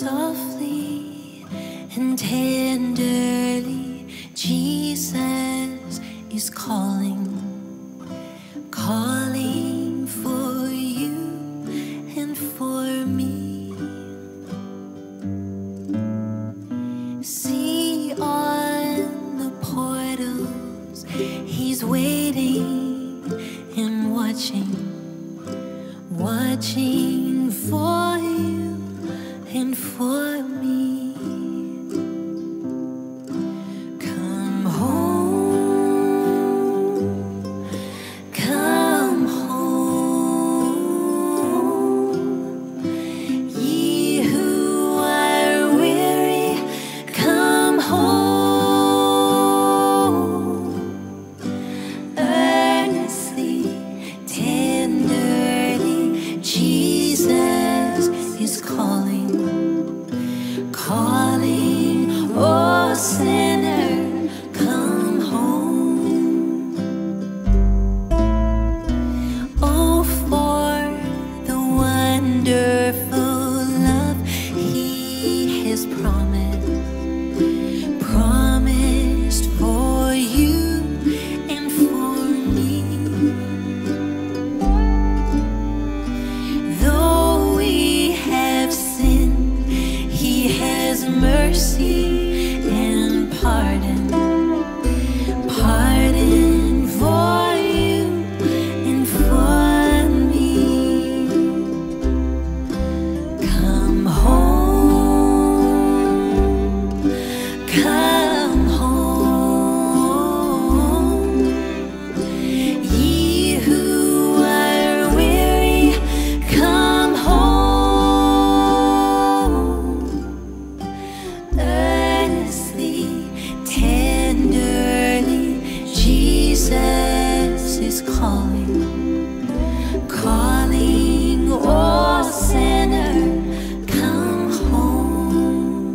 Softly and tenderly, Jesus is calling, calling for you and for me. See on the portals, he's waiting and watching, watching for you and for me. Come home, come home, ye who are weary, come home. Earnestly, tenderly, Jesus is calling, calling, oh sinner, come home. Oh, for the wonderful love he has promised for you and for me. Though we have sinned, he has mercy and pardon, pardon for you and for me. Come home, come home, ye who are weary, come home. Earnestly, tenderly, Jesus is calling, calling, oh sinner, come home.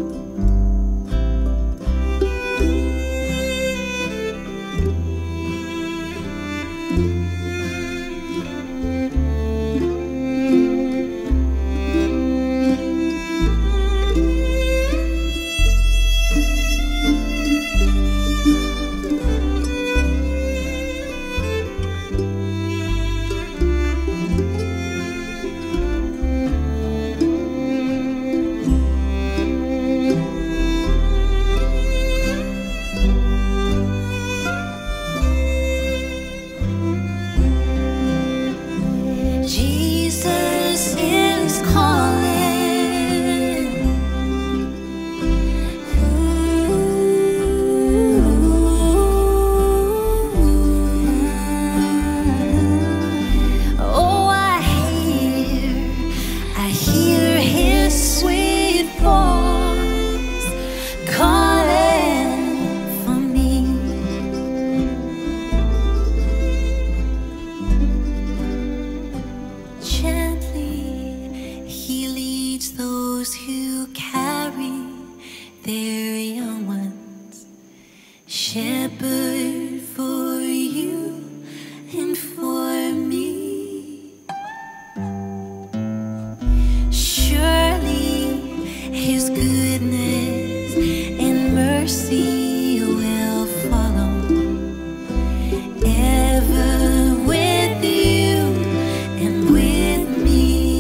Jesus is calling. Oh, I hear his sweet voice calling for me. Gently, he leads those who carry their young ones. Shepherd for you and for me. Surely his goodness and mercy will follow, ever with you and with me.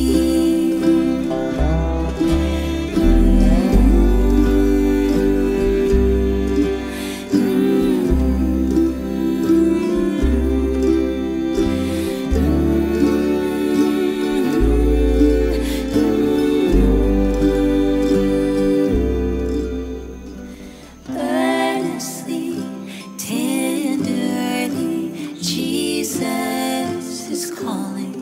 Earnestly, tenderly, Jesus is calling,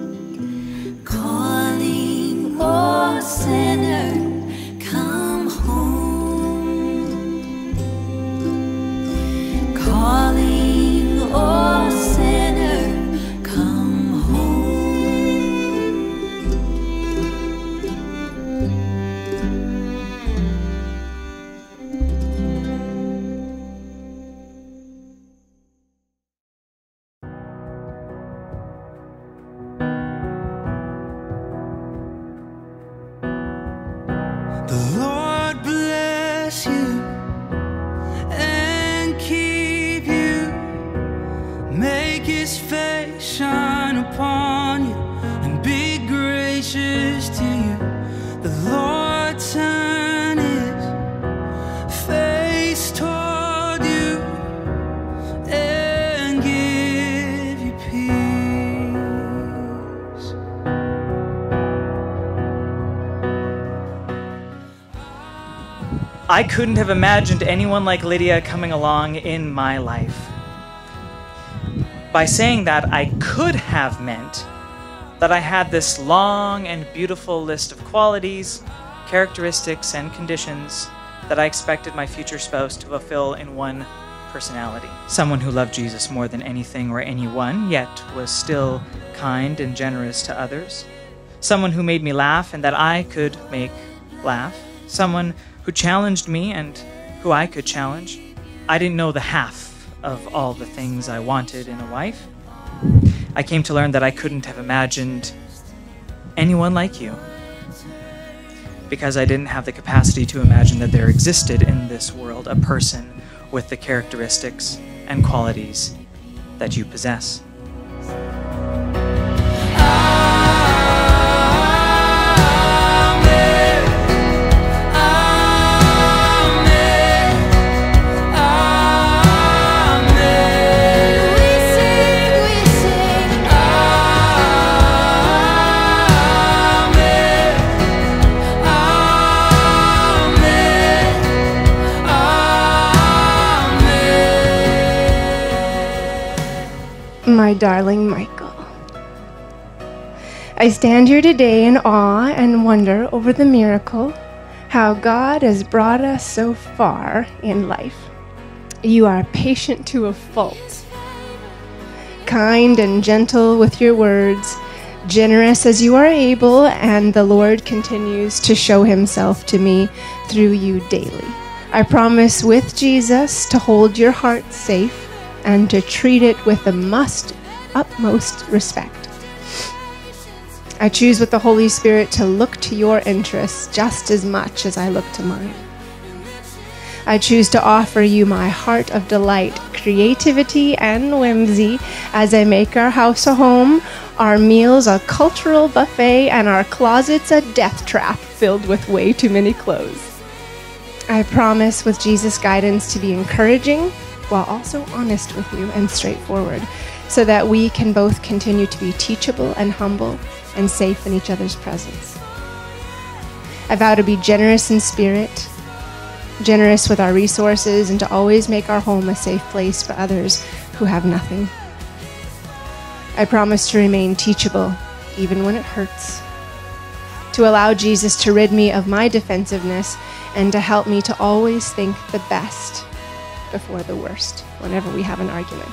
calling, oh sinner, come home. Calling, oh sinner, come home. His face shine upon you and be gracious to you. The Lord turn His face toward you and give you peace. I couldn't have imagined anyone like Lydia coming along in my life. By saying that, I could have meant that I had this long and beautiful list of qualities, characteristics, and conditions that I expected my future spouse to fulfill in one personality. Someone who loved Jesus more than anything or anyone, yet was still kind and generous to others. Someone who made me laugh and that I could make laugh. Someone who challenged me and who I could challenge. I didn't know the half of all the things I wanted in a wife. I came to learn that I couldn't have imagined anyone like you, because I didn't have the capacity to imagine that there existed in this world a person with the characteristics and qualities that you possess. My darling Michael, I stand here today in awe and wonder over the miracle, how God has brought us so far in life. You are patient to a fault, kind and gentle with your words, generous as you are able, and the Lord continues to show Himself to me through you daily. I promise with Jesus to hold your heart safe and to treat it with the utmost respect. I choose with the Holy Spirit to look to your interests just as much as I look to mine. I choose to offer you my heart of delight, creativity, and whimsy as I make our house a home, our meals a cultural buffet, and our closets a death trap filled with way too many clothes. I promise with Jesus' guidance to be encouraging, while also honest with you and straightforward, so that we can both continue to be teachable and humble and safe in each other's presence. I vow to be generous in spirit, generous with our resources, and to always make our home a safe place for others who have nothing. I promise to remain teachable, even when it hurts, to allow Jesus to rid me of my defensiveness and to help me to always think the best before the worst whenever we have an argument.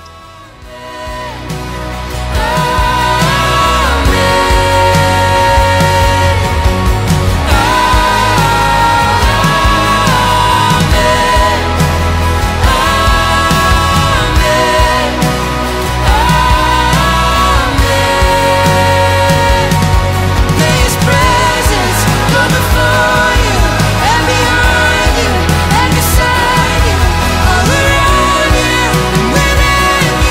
All around you, within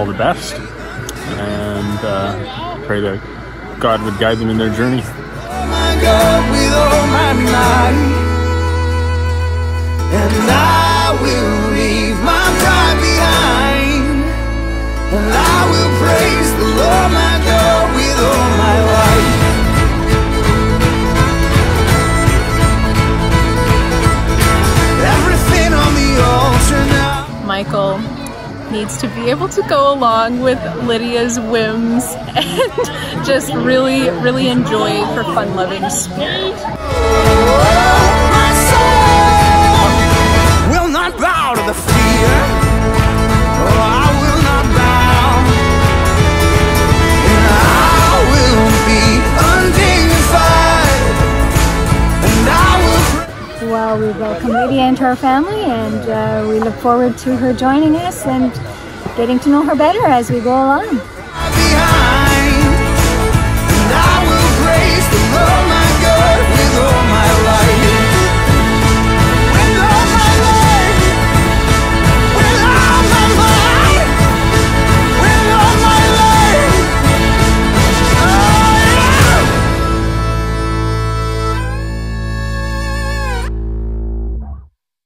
all the best, and pray that God would guide them in their journey. Oh my God, with all my might, and I will leave my pride behind, and I will praise the Lord my God with all my life. Everything on the altar now. Michael needs to be able to go along with Lydia's whims and just really, really enjoy her fun-loving spirit. My soul will not bow to the fear. Oh, I will not bow, and I will be undignified, and I will. Well, we welcome Lydia into our family, and we look forward to her joining us and getting to know her better as we go along.